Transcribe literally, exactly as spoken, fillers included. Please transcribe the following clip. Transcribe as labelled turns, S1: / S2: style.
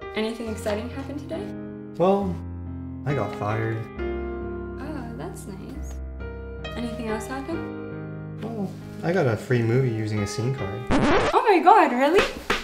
S1: Anything exciting happen today?
S2: Well, I got fired.
S1: Oh, that's nice. Anything else happen?
S2: Well, I got a free movie using a scene card.
S1: Oh my god, really?